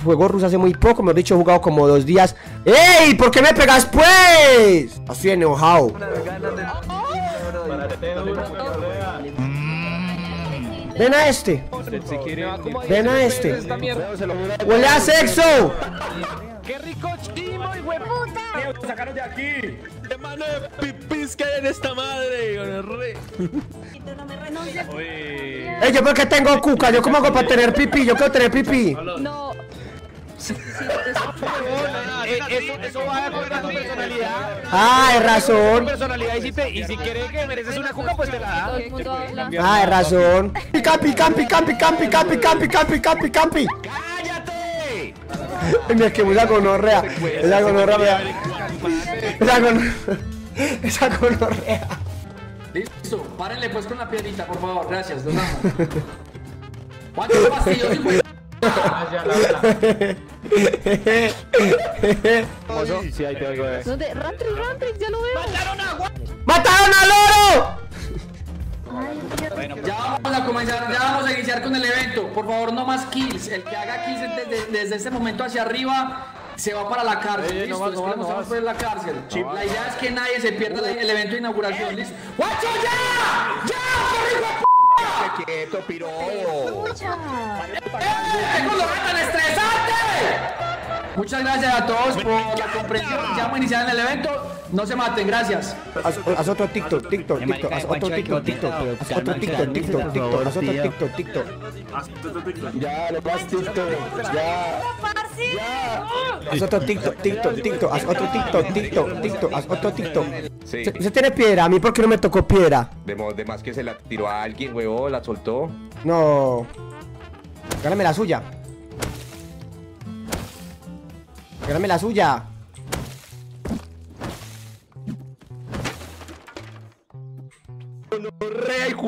juego ruso hace muy poco, mejor dicho, he jugado como 2 días. ¡Ey! ¿Por qué me pegas, pues? Estoy enojado. Ven a este. Ven a este. ¡Huele a sexo! ¡Qué rico chimo, hueputa! ¡Sacaros de aquí! ¡Qué mano de pipis que hay en esta madre! Ey, ¿yo por qué tengo cuca? ¿Yo cómo hago para tener pipí? Yo quiero tener pipí. No. Eso va con tu personalidad. Ah, es razón. Personalidad y si quieres que mereces una cuca, pues te la da. Todo el mundo habla. Ah, es razón. Campi, campi, campi, campi, campi, campi, campi, campi, campi. ¡Cállate! Mira que esa gonorrea. Esa gonorrea. Esa gonorrea. Listo, párenle pues con la piedrita, por favor, gracias, los amo. ¿Cuántos pastillos, hijo de... Sí, ahí te oigo. ¿Dónde? Rantrix, ya lo veo. ¡Mataron al loro! Ya vamos a iniciar con el evento. Por favor, no más kills. El que haga kills desde este momento hacia arriba se va para la cárcel. Listo, después nos vamos por la cárcel. La idea es que nadie se pierda el evento de inauguración. ¿Listo? ¡Guacho, ya! ¡Ya! ¡Quieto, piro! ¡Tengo lo tan estresante! Muchas gracias a todos por la comprensión. Ya vamos a iniciar el evento. No se maten, gracias. Haz otro TikTok, haz otro TikTok, haz otro TikTok, haz otro TikTok. Ya, lo más TikTok. Ya. Haz otro TikTok, haz otro TikTok, haz otro TikTok. Sí. ¿Usted tiene piedra? ¿A mí por qué no me tocó piedra? De más que se la tiró a alguien, huevón, la soltó. No. Regálame la suya. Regálame la suya. ¡Rey, hijo!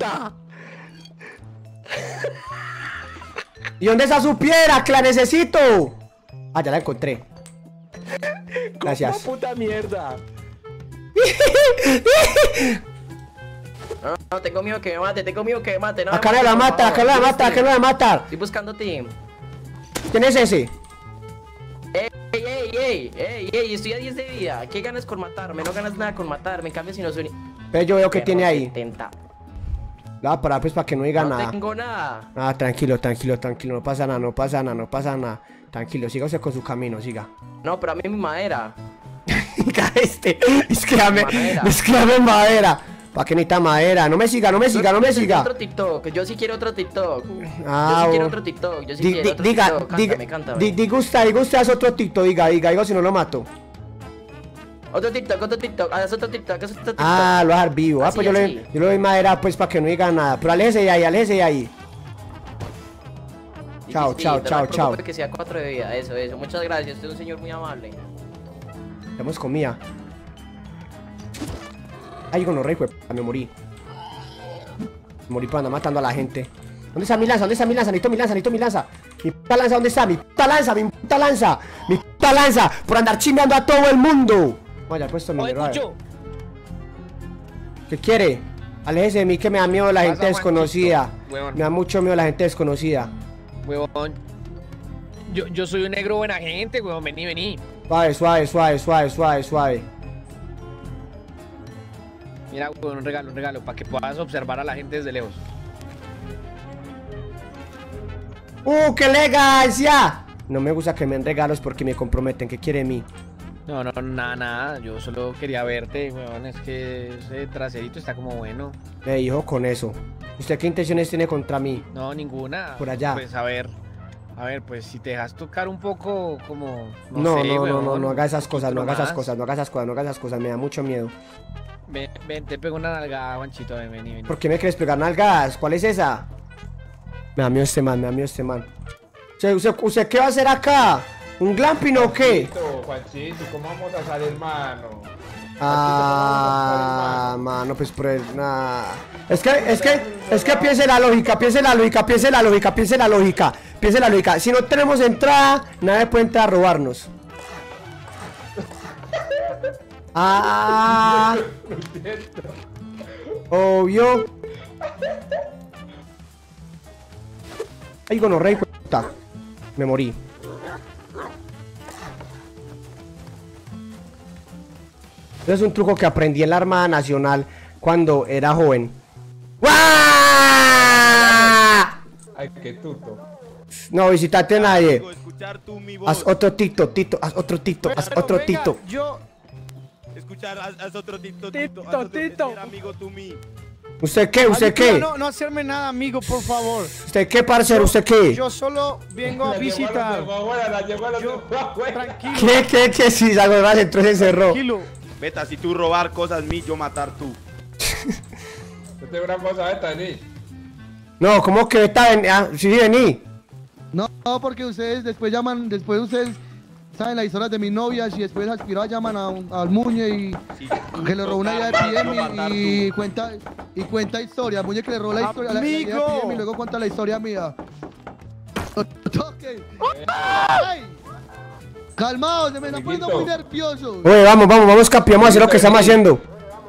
¿Y dónde está su piedra? ¡Que la necesito! Ah, ya la encontré. Gracias. ¡Puta mierda! No, tengo miedo que me mate, no. Acá no la mata, acá no la mata, acá no la mata. Estoy buscando team. ¿Quién es ese? Ey, estoy a 10 de vida. ¿Qué ganas con matarme? No ganas nada con matarme. En cambio, si no soy... Pero yo veo que tiene ahí. 70. La voy a parar pues para que no diga nada. No tengo nada. Ah, tranquilo. No pasa nada. Tranquilo, siga usted con su camino, siga. No, pero a mí mi madera. Diga esclame madera. ¿Para qué necesita madera? No me siga. Otro TikTok. Yo sí quiero otro TikTok. Ah, Yo sí quiero otro TikTok. Cántame. Diga usted, haz otro TikTok, diga, si no lo mato. Otro TikTok. Haz otro TikTok. Ah, lo voy a dejar vivo. Ah, pues yo Así. le doy madera pues para que no diga nada. Pero aléjese de ahí. Chao. Que sea 4 de vida. Eso. Muchas gracias. Usted es un señor muy amable. Damos comida. Ay, gonorrea, hijo de p***, me morí. Me morí por andar matando a la gente. ¿Dónde está mi lanza? Necesito mi lanza. Mi puta lanza, ¿dónde está? Mi puta lanza. Por andar chimbeando a todo el mundo. Vaya, puesto mi error. ¿Qué quiere? Aléjese de mí que me da miedo la gente desconocida. Me da mucho miedo la gente desconocida. Huevón. Yo soy un negro buena gente, huevón. Vení. Suave. Mira, huevón, un regalo, para que puedas observar a la gente desde lejos. ¡Qué elegancia! No me gusta que me den regalos porque me comprometen. ¿Qué quiere de mí? No, nada. Yo solo quería verte, huevón. Es que ese traserito está como bueno. Hijo, con eso. ¿Usted qué intenciones tiene contra mí? No, ninguna. Por allá. Pues a ver, pues si te dejas tocar un poco como... No haga esas cosas, no haga esas cosas, me da mucho miedo. Ven, te pego una nalgada, Juanchito, vení. ¿Por qué me quieres pegar nalgas? ¿Cuál es esa? Me da miedo este man. ¿Usted qué va a hacer acá? ¿Un glamping o qué? Juanchito, ¿cómo vamos a salir, mano? Mano, pues nada. Es que piense la lógica. Si no tenemos entrada, nadie puede entrar a robarnos. Obvio. Ay, gonorrea, hijo de puta. Me morí. Es un truco que aprendí en la Armada Nacional cuando era joven. ¡Guau! Ay, qué tuto. No visitate a nadie. Escuchar tú mi voz. Haz otro Tito, haz otro Tito, haz otro Tito. Escuchar, haz otro Tito. Tito. Amigo tú mi. ¿Usted qué? ¿Usted qué? No hacerme nada, amigo, por favor. ¿Usted qué, parcero? ¿Usted qué? Yo solo vengo a visitar. Tranquilo. ¿Qué? Si esa huevada se entró y se cerró. Tranquilo. Beta, si tú robar cosas mí, yo matar tú. Yo tengo una cosa, Beta, vení. No, ¿cómo que está? Sí, vení. No, porque ustedes después ustedes saben las historias de mis novias y después aspiradas llaman al Muñe y que le robó una idea de PM y cuenta historia. Muñe que le robó la historia la idea de PM y luego cuenta la historia mía. ¡Toque! ¡Ay! Calmaos, se me están poniendo muy nerviosos. Oye, vamos, Capi, vamos a hacer lo que estamos haciendo.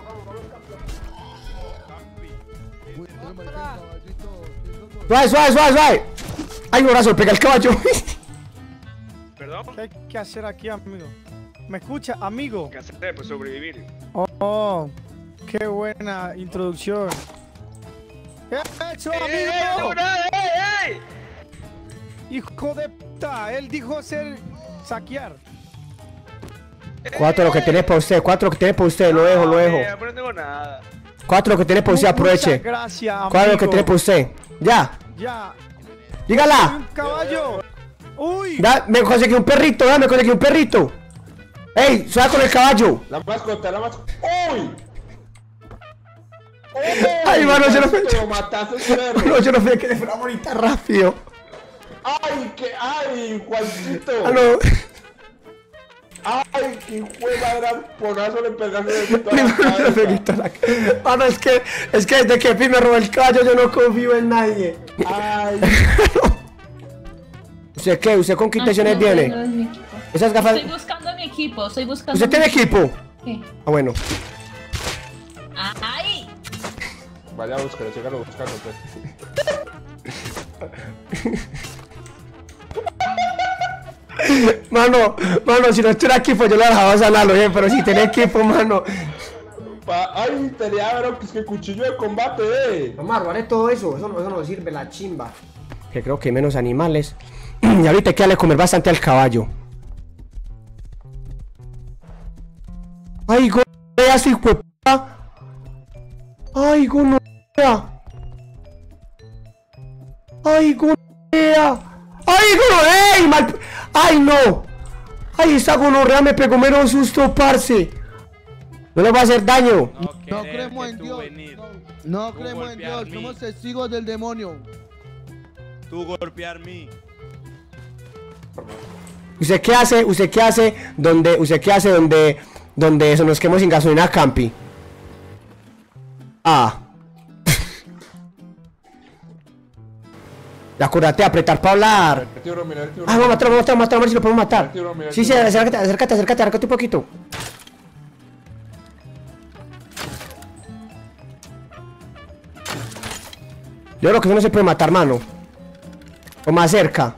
Suave. Ay, un brazo, pega el caballo. ¿Perdón? ¿Qué hay que hacer aquí, amigo? ¿Me escucha, amigo? ¿Qué hacer? Pues sobrevivir. Oh, qué buena introducción. ¿Qué ha hecho, amigo? ¡Ey! Hijo de puta, él dijo saquear. 4 lo que tiene para usted, lo dejo. No tengo nada. 4 lo que tiene para usted, aproveche. Muchas gracias, amigo. 4 lo que tiene para usted. Ya. Dígala. Un caballo. Uy. Me conseguí un perrito, Ey, suena con el caballo. La mascota. ¡Uy! Ay, mano, yo no sé. Pero mataste el perro. No, yo no sé que le fuera bonita rápido. ¡Ay, Juancito! Ah, no. ¡Ay, qué juega gran ponazo le pegaste de toda la cabeza! Mano, es que desde que Pi me robó el caballo yo no confío en nadie. ¡Ay! ¿Usted qué? ¿Usted con qué intenciones viene? Esas gafas... Estoy buscando mi equipo, ¿Usted tiene equipo? Sí. Ah, bueno. ¡Ay! Vaya a buscarlo, sígalo buscando, pues. Mano, si no tuviera equipo yo le dejaba sanarlo bien, pero si tiene equipo, mano. Ay, tenía, pero pues que cuchillo de combate, Vamos a robarle todo eso no sirve la chimba. Que creo que hay menos animales. Y ahorita hay que darle comer bastante al caballo. Ay, gonorrea, su hijo de puta. Ay, gonorrea. Ay, no. Ay, esa gonorrea me pegó menos susto, parce. No le va a hacer daño. No creemos en Dios. No creemos en Dios. Somos testigos del demonio. Tú golpear mí. ¿Usted qué hace donde eso nos quedamos sin gasolina, Campi? Acuérdate de apretar para hablar. Vamos a matar, a ver si lo podemos matar. Sí, acércate un poquito. Yo creo que eso no se puede matar, mano. O más cerca.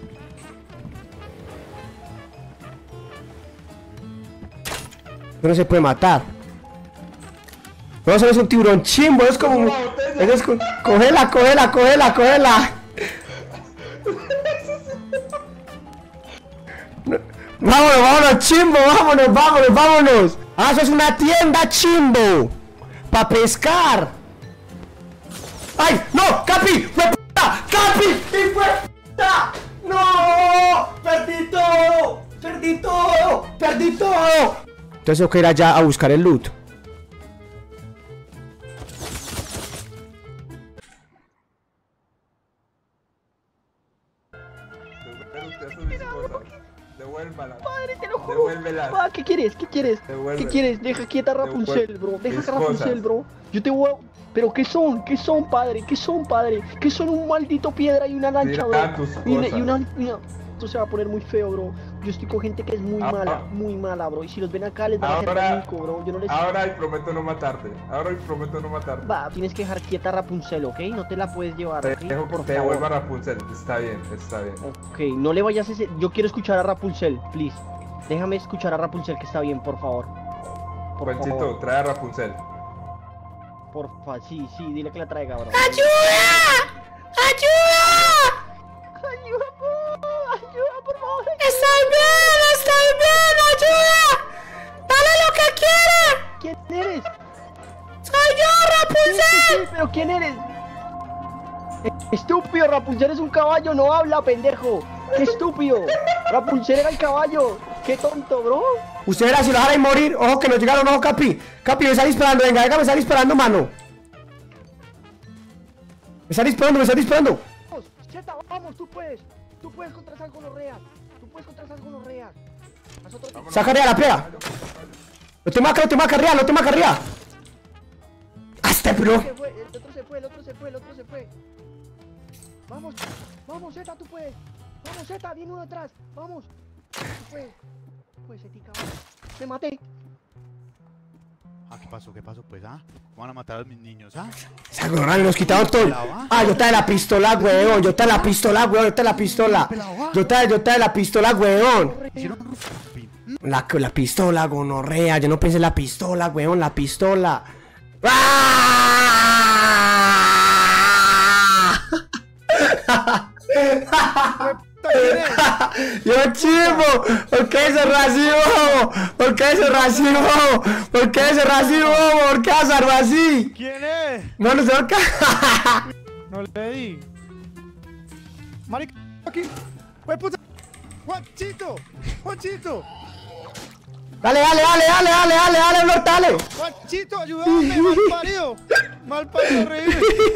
Eso no se puede matar. No, eso no es un tiburón chimbo, es como... Cógela. Vámonos, chimbo, vámonos. Eso es una tienda, chimbo. Pa' pescar. ¡Ay, no! ¡Capi! ¡Fue puta! ¡Capi! ¡Y fue puta! ¡No! ¡Perdí todo! Entonces tengo que ir allá a buscar el loot. Padre, te lo juro. ¿Qué quieres? ¿Qué quieres? Deja quieta Rapunzel, bro. Bro. Yo te voy a... ¿Pero qué son, padre? ¿Qué son un maldito piedra y una lancha, bro? Y una... Esto se va a poner muy feo, bro. Yo estoy con gente que es muy mala, bro. Y si los ven acá les van a hacer rico, bro. Yo no les... Ahora prometo no matarte. Va, tienes que dejar quieta a Rapunzel, ¿ok? No te la puedes llevar, ¿ok? Te devuelvo a Rapunzel. Está bien. Ok, no le vayas a ese... Yo quiero escuchar a Rapunzel, please. Déjame escuchar a Rapunzel, que está bien, por favor. por Juanchito, favor. trae a Rapunzel. Porfa, sí, dile que la traiga, bro. ¡Ayuda! ¡Ayuda! ¡Ayuda, por favor! ¡Estoy bien! ¡Ayuda! ¡Dale lo que quiere! ¿Quién eres? ¡Soy yo, Rapunzel! Sí, pero ¿quién eres? Estúpido, Rapunzel es un caballo, no habla, pendejo. ¡Qué estúpido! Rapunzel era el caballo. ¡Qué tonto, bro! Usted verá si lo dejaran morir. Ojo que nos llegaron, ojo, Capi. Capi, me está disparando, venga, me está disparando, mano. Me está disparando. Vamos, Zeta, vamos, tú puedes. Tú puedes contra esas gonorreas. Saca la pega. Lo tengo acá arriba. ¡Hasta, bro! El otro se fue. Vamos, Zeta, tú puedes. Vamos, Zeta, viene uno atrás. Vamos. Tú puedes. Zetica, vamos. Me maté. Ah, ¿qué pasó pues, ah? ¿Cómo van a matar a mis niños, ah? Esa gorra, nos quitaron todo. Ah, yo te de la pistola, weón. Yo te de la pistola, weón. La pistola, gonorrea. Yo no pensé en la pistola, weón. La pistola. Yo chivo, ¿por qué ese racismo? ¿Por qué vas a armar así? ¿Quién es? No sé por qué. No le di. Marica, aquí. ¡Pues puta! ¡Juanchito! Dale, Nortale. ¡Juanchito, ayúdame! ¡Mal parido, reír!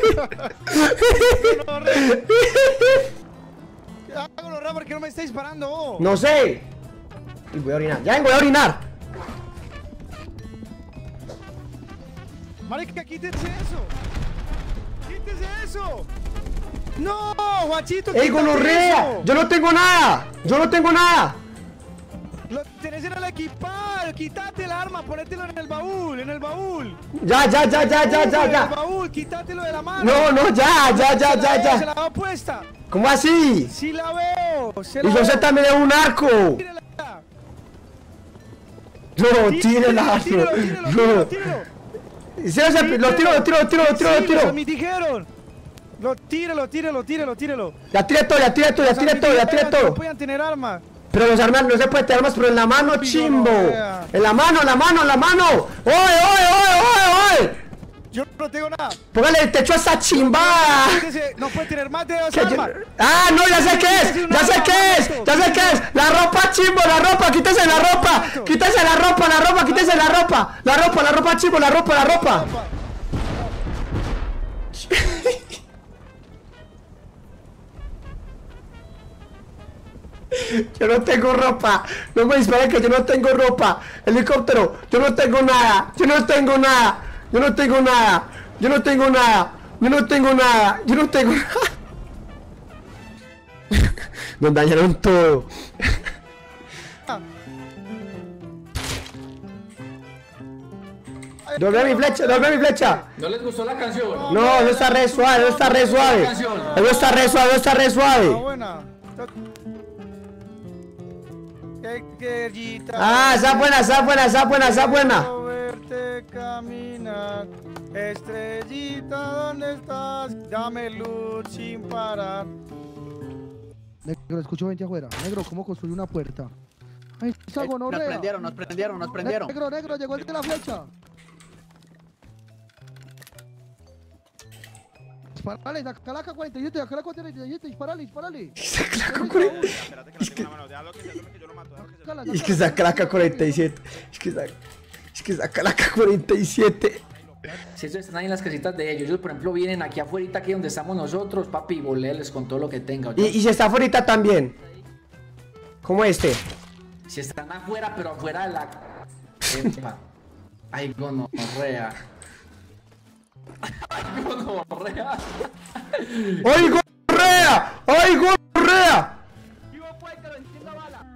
Hágalo, ¿por qué no me está disparando? No sé. Y voy a orinar. Ya vengo a orinar. Marica, quítese eso. No, Juanchito. ¡Ey, gonorrea! Yo no tengo nada. Lo tenés en el equipar. Quítate el arma, ponételo en el baúl. Ya. En el baúl, quítatelo de la mano. No, ya. Se la veo puesta. ¿Cómo así? Sí la veo. Y yo sé también de un arco. No, tírela. Tírelo. Lo tiro. Me dijeron. Tírelo. Ya tiré todo. No podían tener armas. Pero los armas no se puede tener armas, pero en la mano, chimbo. En la mano. ¡Oye! Yo no tengo nada. Póngale el techo a esta chimbada. No puede tener más de 2 armas. Ah, no, ya sé qué es. La ropa, chimbo, quítese la ropa. Quítese la ropa, chimbo, la ropa. Yo no tengo ropa. No me disparen que yo no tengo ropa. Helicóptero, yo no tengo nada. Nos dañaron todo. Doble mi flecha. ¿No les gustó la canción? No, eso está re suave. Esa buena. Verte caminar, estrellita, ¿dónde estás? Dame luz sin parar. Negro, escucho gente afuera. Negro, ¿cómo construye una puerta? Ay, esa gonorrea. Nos prendieron. Negro, llegó el de la flecha. Disparale, saca la K-47, disparale. Es que saca la K-47. Si ellos están ahí en las casitas de ellos, por ejemplo vienen aquí afuera, aquí donde estamos nosotros, papi, volearles con todo lo que tenga. Y si está afuera también. ¿Cómo este? Si están afuera, pero afuera de la... Epa. Ay, gonorrea. ¡Ay, gonorrea! Vivo pues, que lo entienda bala.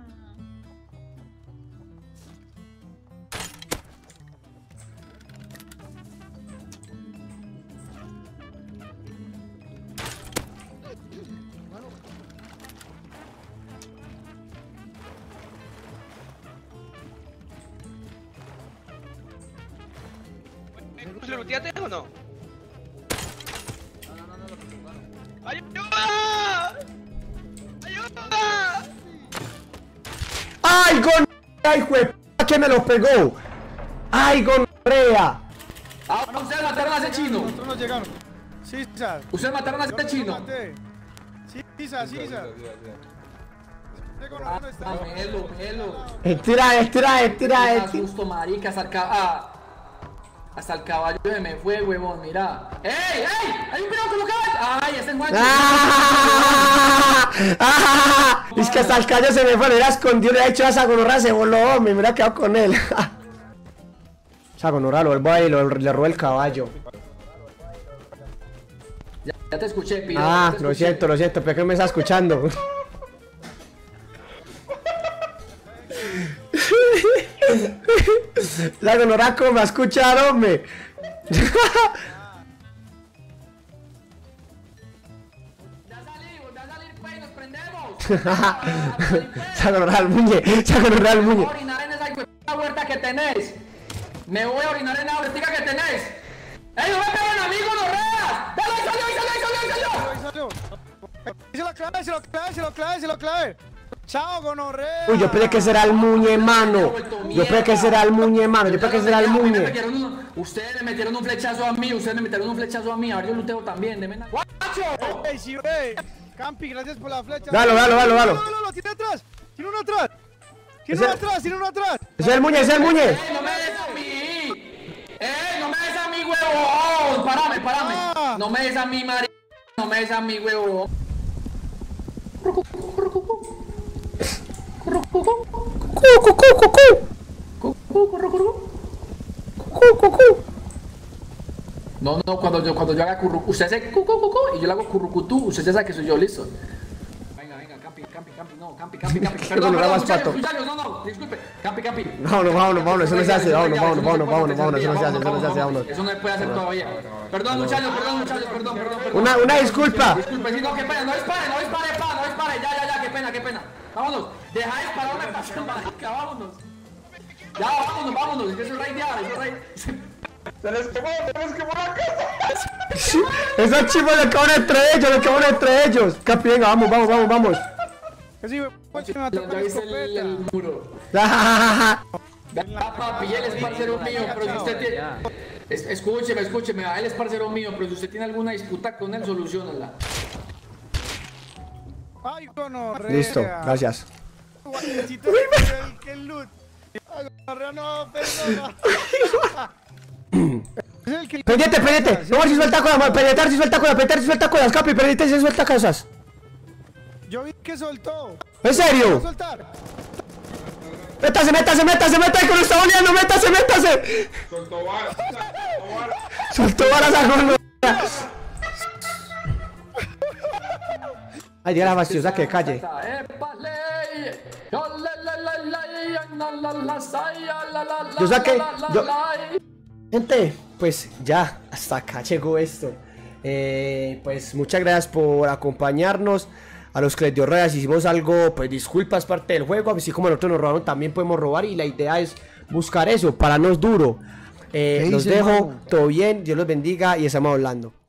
¿le luteaste o no? ¡Ayuda! ¡Ayuda! ¡Ay, ¡ay, jue... que me lo pegó! ¡Ay, gonorrea! Ah, ustedes mataron a ese chino. Nosotros nos llegaron. Sí, Sar. Ustedes mataron a ese chino. Sí, Sar. Melo. Estira. Justo, marica, hasta el caballo se me fue, huevón, mira. ¡Ey! ¡Hay un pirado con los caballos! ¡Ay, ese es guacho! Es que hasta el caballo se me fue, le era escondido, le ha hecho a esa gonorrea, se voló, me hubiera quedado con él. Esa gonorrea lo vuelvo ahí, le robó el caballo. Ya te escuché, Piro. Lo siento, pero que me está escuchando. La gonorrea como me va a escuchar, hombre. Ya salir, pues, nos prendemos. Se agarró al muñe. Me voy a orinar en esa huerta que tenés. Me voy a orinar en la huertica que tenés. ¡Ey, no me peguen a mí, gonorreas! ¡Dale, salió! Se lo clave. Chao, gonorrea. Uy, yo pensé que será el muñe, mano. Yo pensé que será el muñe. Ustedes me metieron un flechazo a mí. Ahora yo luteo también. Deme ¡guacho! ¡Ey, sí, wey! Campi, gracias por la flecha. Dalo. No, tiene atrás. Tiene uno atrás. Ese es el muñe. ¡No me des a mí! ¡Huevón! ¡Párame! No me des a mí, marica. No me des a mí, huevón. No, cuando yo haga currucú, usted hace cucu y yo le hago currucutú, usted ya sabe que soy yo, listo. Venga, campi. Perdón, muchachos, no, disculpe. Campi. Vámonos, eso no se hace, vámonos, eso no se puede hacer todavía. Perdón, muchachos, perdón. Una disculpa. Disculpe, sí, no, qué pena, no dispare, ya, qué pena. Vámonos, deja de dispararme, pasión, marica, vámonos. Ya, vámonos, es que es el rey de ahora, Se les quemó la casa. Esos chivos le acaban entre ellos. Capi, venga, vamos. Que sí, me mató con Ya la hice escopeta. el muro. Papi, él es parcero mío, pero si usted tiene... Escúcheme, él es parcero mío, pero si usted tiene alguna disputa con él, soluciónala. Ay, gonorrea. Listo, gracias. Necesito que el loot. Ay, gonorrea, no, perdona. Pendiente. No, si suelta cosas, penetrar si suelta cosas, Capi, pendiente si suelta cosas. Yo vi que soltó. ¿En serio? Métase que lo está oleando, métase. Soltó balas a gonorrea. Ay, diga la fastidiosa que calle. Yo saqué. Gente, pues ya, hasta acá llegó esto. Pues muchas gracias por acompañarnos. A los que les dio rayas hicimos algo, pues disculpas, parte del juego. Así como nosotros nos robaron, también podemos robar. Y la idea es buscar eso, pararnos duro. Los dejo, todo bien, Dios los bendiga y estamos hablando.